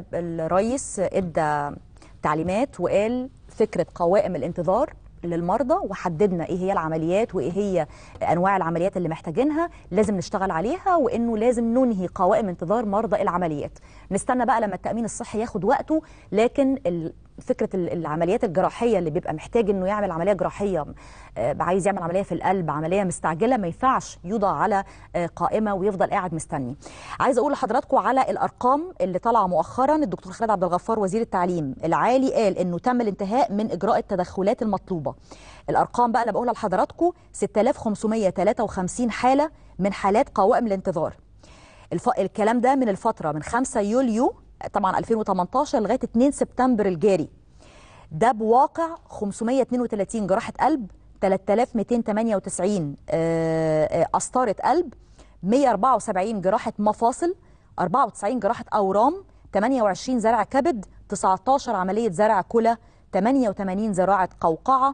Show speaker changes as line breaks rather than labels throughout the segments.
الرئيس ادى تعليمات وقال فكره قوائم الانتظار للمرضى، وحددنا ايه هي العمليات وايه هي انواع العمليات اللي محتاجينها لازم نشتغل عليها، وانه لازم ننهي قوائم انتظار مرضى العمليات. نستنى بقى لما التامين الصحي ياخد وقته، لكن فكره العمليات الجراحيه اللي بيبقى محتاج انه يعمل عمليه جراحيه، عايز يعمل عمليه في القلب، عمليه مستعجله، ما ينفعش يوضع على قائمه ويفضل قاعد مستني. عايز اقول لحضراتكم على الارقام اللي طالعه مؤخرا. الدكتور خالد عبد الغفار وزير التعليم العالي قال انه تم الانتهاء من اجراء التدخلات المطلوبه. الارقام بقى اللي بقولها لحضراتكم 6553 حاله من حالات قوائم الانتظار. الكلام ده من الفتره من 5 يوليو طبعا 2018 لغايه 2 سبتمبر الجاري. ده بواقع 532 جراحه قلب، 3298 قسطره قلب، 174 جراحه مفاصل، 94 جراحه اورام، 28 زرع كبد، 19 عمليه زرع كلى، 88 زراعه قوقعه،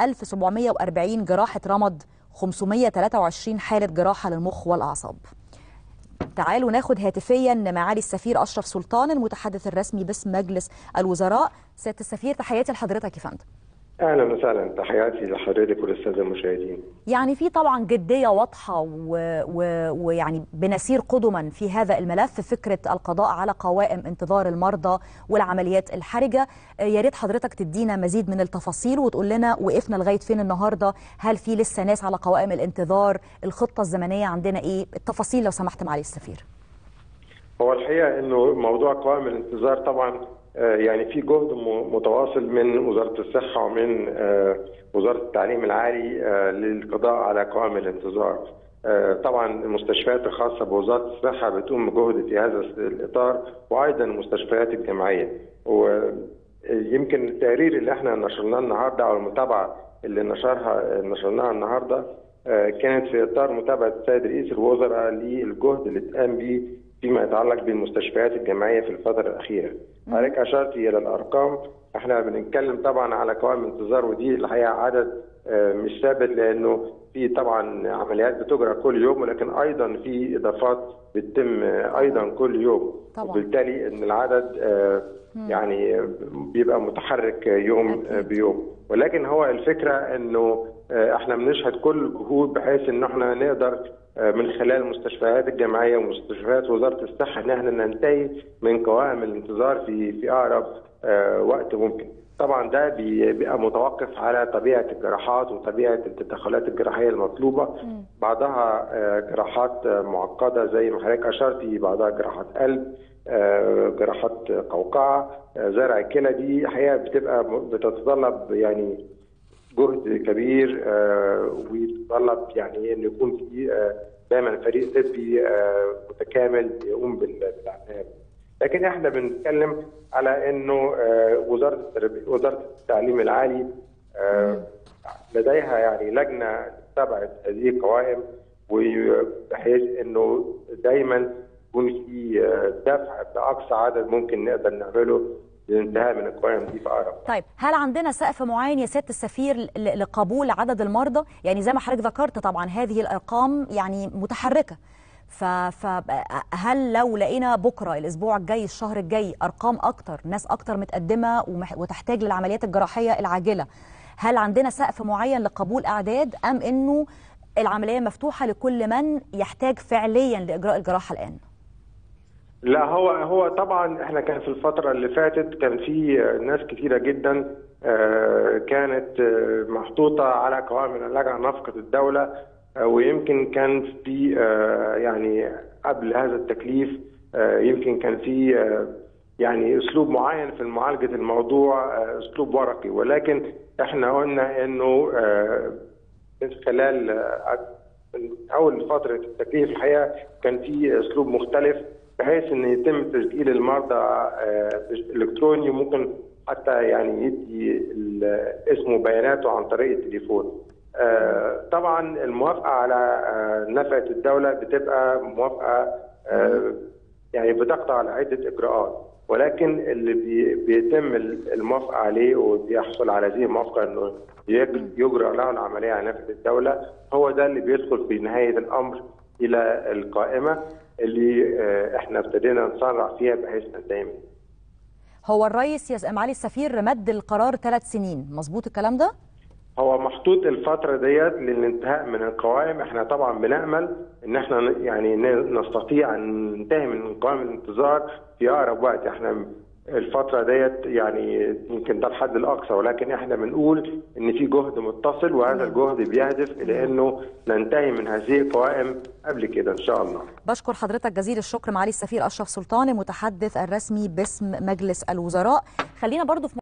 1740 جراحه رمد، 523 حاله جراحه للمخ والاعصاب. تعالوا ناخد هاتفيا معالي السفير أشرف سلطان المتحدث الرسمي باسم مجلس الوزراء. سيادة السفير، تحياتي لحضرتك يا فندم.
اهلا وسهلا، تحياتي لحضرتك وللساده المشاهدين.
يعني في طبعا جديه واضحه ويعني بنسير قدما في هذا الملف، فكره القضاء على قوائم انتظار المرضى والعمليات الحرجه. يا ريت حضرتك تدينا مزيد من التفاصيل وتقول لنا وقفنا لغايه فين النهارده، هل في لسه ناس على قوائم الانتظار، الخطه الزمنيه عندنا ايه، التفاصيل لو سمحت معالي السفير.
هو الحقيقه انه موضوع قوائم الانتظار طبعا يعني في جهد متواصل من وزاره الصحه ومن وزاره التعليم العالي للقضاء على قوائم الانتظار. طبعا المستشفيات الخاصه بوزاره الصحه بتقوم بجهد في هذا الاطار، وايضا المستشفيات الجامعيه. ويمكن التقرير اللي احنا نشرناه النهارده او المتابعه اللي نشرناها النهارده كانت في اطار متابعه السيد رئيس الوزراء للجهد اللي اتقام به فيما يتعلق بالمستشفيات الجامعيه في الفتره الاخيره. حضرتك اشرت الى الارقام، احنا بنتكلم طبعا على قوائم انتظار، ودي الحقيقه عدد مش ثابت، لانه في طبعا عمليات بتجرى كل يوم، ولكن ايضا في اضافات بتتم ايضا كل يوم طبعا. وبالتالي ان العدد يعني بيبقى متحرك يوم بيوم، ولكن هو الفكره انه احنا بنشهد كل الجهود بحيث ان احنا نقدر من خلال المستشفيات الجامعيه ومستشفيات وزاره الصحه ان احنا ننتهي من قوائم الانتظار في اقرب وقت ممكن. طبعا ده بيبقى متوقف على طبيعه الجراحات وطبيعه التدخلات الجراحيه المطلوبه. بعضها جراحات معقده زي ما حضرتك اشرتي، بعضها جراحات قلب، جراحات قوقعه، زرع كلى. دي حقيقه بتتطلب يعني جهد كبير، ويتطلب يعني ان يكون في دايما فريق طبي متكامل يقوم بالعمليه. لكن احنا بنتكلم على انه وزاره التعليم العالي لديها يعني لجنه تتبع هذه القوائم، وبحيث انه دايما يكون في دفع باقصى عدد ممكن نقدر نعمله للانتهاء من القوائم دي في اقرب.
طيب، هل عندنا سقف معين يا سياده السفير لقبول عدد المرضى؟ يعني زي ما حضرتك ذكرت طبعا هذه الارقام يعني متحركه، فهل لو لقينا بكره الاسبوع الجاي الشهر الجاي ارقام اكتر، ناس اكتر متقدمه وتحتاج للعمليات الجراحيه العاجله، هل عندنا سقف معين لقبول اعداد، ام انه العمليه مفتوحه لكل من يحتاج فعليا لاجراء الجراحه الان؟
لا، هو طبعا احنا كان في الفتره اللي فاتت كان في ناس كثيره جدا كانت محطوطه على قوائم العلاج نفقه الدوله، ويمكن كان في يعني قبل هذا التكليف يمكن كان في يعني اسلوب معين في معالجه الموضوع، اسلوب ورقي، ولكن احنا قلنا انه من خلال اول فتره التكليف الحقيقه كان في اسلوب مختلف، بحيث ان يتم تسجيل المرضى الكتروني، ممكن حتى يعني يدي اسمه وبياناته عن طريق التليفون. طبعا الموافقه على نفقه الدوله بتبقى موافقه يعني بتقطع على عده اجراءات، ولكن اللي بيتم الموافقه عليه وبيحصل على هذه الموافقه انه يجرى له العمليه على نفقه الدوله، هو ده اللي بيدخل في نهايه الامر الى القائمه اللي احنا ابتدينا نسرع فيها بحيث ننتهي منها.
هو الرئيس يا معالي السفير مد القرار 3 سنين، مظبوط الكلام ده؟
هو محطوط الفترة ديت للانتهاء من القوائم. احنا طبعا بنأمل ان احنا يعني نستطيع ان ننتهي من قوائم الانتظار في اقرب وقت. احنا الفترة ديت يعني يمكن ده الحد الاقصى، ولكن احنا بنقول ان في جهد متصل، وهذا الجهد بيهدف الى انه ننتهي من هذه القوائم قبل كده ان شاء الله.
بشكر حضرتك جزيل الشكر معالي السفير اشرف سلطان المتحدث الرسمي باسم مجلس الوزراء. خلينا برضو في